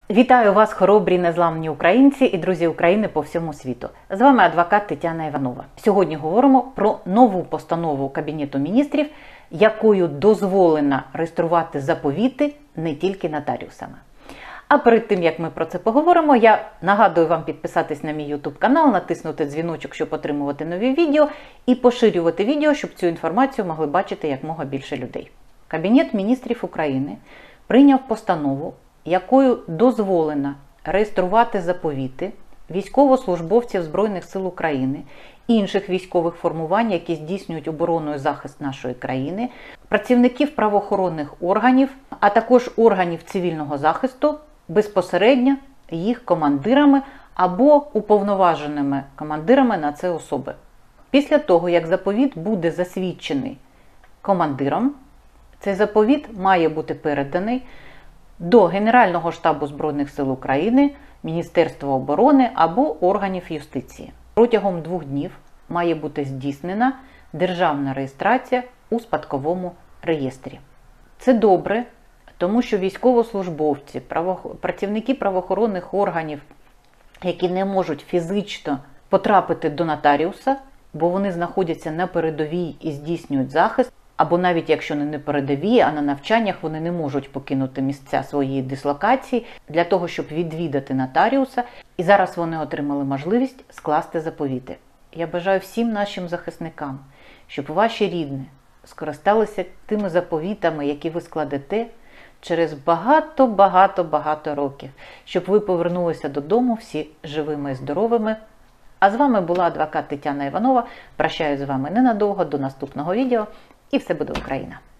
Вітаю вас, хоробрі незламні українці і друзі України по всьому світу. З вами адвокат Тетяна Іванова. Сьогодні говоримо про нову постанову Кабінету міністрів, якою дозволено реєструвати заповіти не тільки нотаріусами. А перед тим, як ми про це поговоримо, я нагадую вам підписатись на мій YouTube канал, натиснути дзвіночок, щоб отримувати нові відео, і поширювати відео, щоб цю інформацію могли бачити якомога більше людей. Кабінет міністрів України прийняв постанову, якою дозволено реєструвати заповіти військовослужбовців Збройних сил України, інших військових формувань, які здійснюють оборону і захист нашої країни, працівників правоохоронних органів, а також органів цивільного захисту, безпосередньо їх командирами або уповноваженими командирами на це особи. Після того, як заповіт буде засвідчений командиром, цей заповіт має бути переданий до Генерального штабу Збройних сил України, Міністерства оборони або органів юстиції. Протягом 2 днів має бути здійснена державна реєстрація у спадковому реєстрі. Це добре, тому що військовослужбовці, працівники правоохоронних органів, які не можуть фізично потрапити до нотаріуса, бо вони знаходяться на передовій і здійснюють захист, або навіть якщо не на передовій, а на навчаннях, вони не можуть покинути місця своєї дислокації для того, щоб відвідати нотаріуса. І зараз вони отримали можливість скласти заповіти. Я бажаю всім нашим захисникам, щоб ваші рідні скористалися тими заповітами, які ви складете через багато років, щоб ви повернулися додому всі живими і здоровими. А з вами була адвокат Тетяна Іванова. Прощаюсь з вами ненадовго, до наступного відео. І все буде Україна!